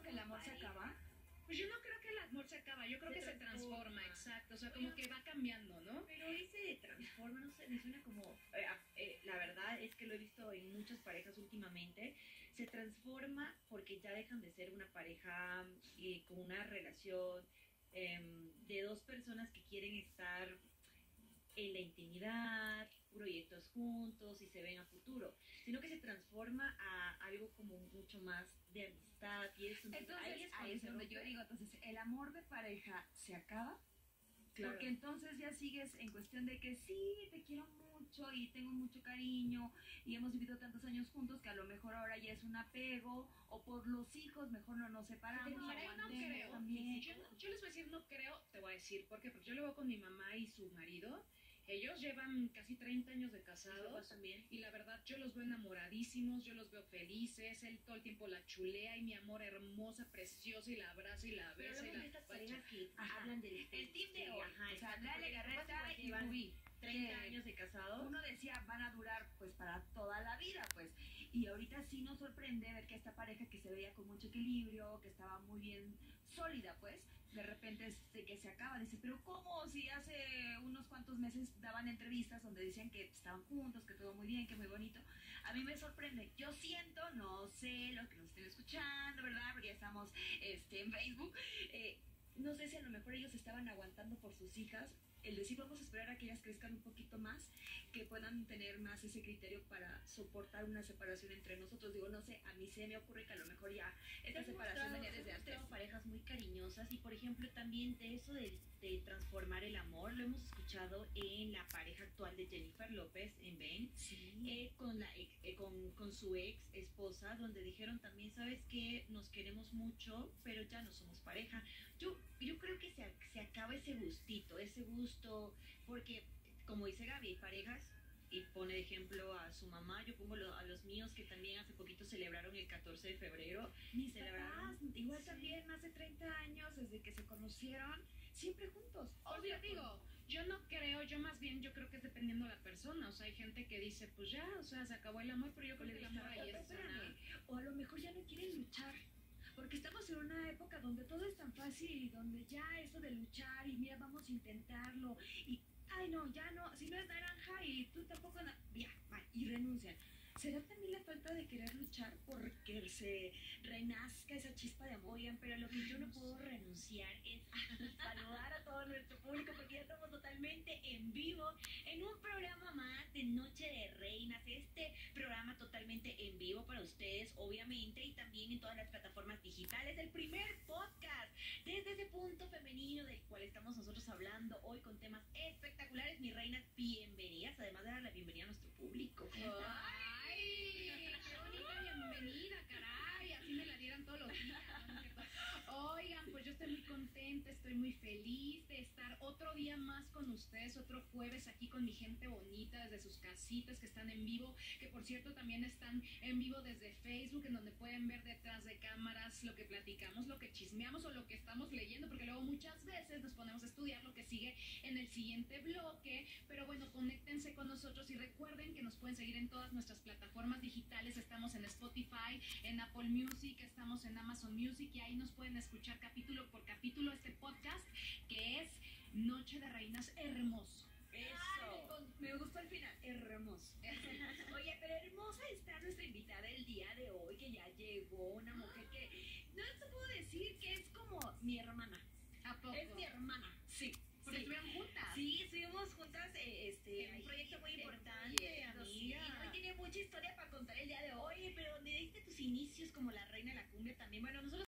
que el amor se acaba? Pues yo no creo que el amor se acaba, yo creo que se transforma, exacto, o sea, como que va cambiando, ¿no? Pero ese de transforma, no sé, me suena como, la verdad es que lo he visto en muchas parejas últimamente, se transforma porque ya dejan de ser una pareja con una relación de dos personas que quieren estar en la intimidad, proyectos juntos y se ven a futuro, sino que se transforma a algo como mucho más de amistad y eso. Entonces, ahí es donde yo digo, entonces, ¿el amor de pareja se acaba? Claro. Porque entonces ya sigues en cuestión de que sí, te quiero mucho y tengo mucho cariño y hemos vivido tantos años juntos que a lo mejor ahora ya es un apego, o por los hijos mejor no nos separamos. Pero yo no creo, también. yo les voy a decir no creo, te voy a decir por qué, porque yo lo veo con mi mamá y su marido. Ellos llevan casi 30 años de casados y la verdad yo los veo enamoradísimos, yo los veo felices, él todo el tiempo la chulea y mi amor hermosa, preciosa y la abraza y la besa y la estas parejas que hablan del el team de hoy, ajá, o sea, exacto, Andrea Legarreta y llevan Rubí, 30 años de casados. uno decía van a durar pues para toda la vida, pues, y ahorita sí nos sorprende ver que esta pareja que se veía con mucho equilibrio, que estaba muy bien sólida, pues, de repente que se acaba, dice, pero ¿cómo? Si hace unos cuantos meses daban entrevistas donde decían que estaban juntos, que todo muy bien, que muy bonito. A mí me sorprende, yo siento, no sé lo que nos estén escuchando, ¿verdad? Porque ya estamos en Facebook, no sé si a lo mejor ellos estaban aguantando por sus hijas, el decir vamos a esperar a que ellas crezcan un poquito más, que puedan tener más ese criterio para soportar una separación entre nosotros. Digo, no sé, a mí se me ocurre que a lo mejor ya esta separación venía desde antes. Tenemos parejas muy cariñosas y por ejemplo también de eso de transformar el amor, lo hemos escuchado en la pareja actual de Jennifer López en Ben, Sí. con su ex esposa, donde dijeron también, sabes que nos queremos mucho, pero ya no somos pareja. Yo creo que se acaba ese gusto, porque como dice Gaby, hay parejas, y pone de ejemplo a su mamá, yo pongo a los míos que también hace poquito celebraron el 14 de febrero. Mis celebraron, papás, igual también, más de 30 años, desde que se conocieron, siempre juntos. Pues yo digo, yo no creo, yo más bien yo creo que es dependiendo de la persona, o sea, hay gente que dice, pues ya, o sea, se acabó el amor, pero yo creo que el amor ahí está. O a lo mejor ya no quieren luchar. Porque estamos en una época donde todo es tan fácil y donde ya eso de luchar y mira, vamos a intentarlo y, ay no, ya no, si no es naranja y tú tampoco, ya, y renuncian. ¿Será también la falta de querer luchar porque se renazca esa chispa de amor? oigan, pero lo que yo no puedo renunciar es saludar a todo nuestro público porque ya estamos totalmente en vivo en un programa más de Noche de Reinas, este programa totalmente en vivo para ustedes, obviamente, y también en todas las plataformas digitales, el primer podcast desde ese punto femenino del cual estamos nosotros hablando hoy con temas espectaculares. Mis reinas, bienvenidas, además de dar la bienvenida a nuestro público. ¡Ay! ¡Qué bonita bienvenida, caray! Así me la dieran todos los días. Oigan, pues yo estoy muy contenta, estoy muy feliz de estar otro día más con ustedes, otro jueves aquí con mi gente bonita desde sus casitas que están en vivo, que por cierto también están en vivo desde Facebook, en donde pueden ver detrás de cámaras lo que platicamos, lo que chismeamos o lo que estamos leyendo, porque luego muchas veces nos ponemos a estudiar lo que sigue en el siguiente bloque, pero bueno, conéctense con nosotros y recuerden que nos pueden seguir en todas nuestras plataformas digitales. Estamos en Spotify, en Apple Music, estamos en Amazon Music y ahí nos pueden escuchar capítulo por capítulo este podcast que es Noche de Reinas hermoso. Eso. Ay, me gustó el final, hermoso. Oye, pero hermosa está nuestra invitada el día de hoy, que ya llegó, una mujer que no te puedo decir que es como mi hermana. ¿A poco? Es mi hermana, sí. Porque estuvieron juntas. Sí, estuvimos juntas en un proyecto muy importante, amiga. Sí, hoy tiene mucha historia para contar el día de hoy, pero donde diste tus inicios como la reina de la cumbia también. Bueno, nosotros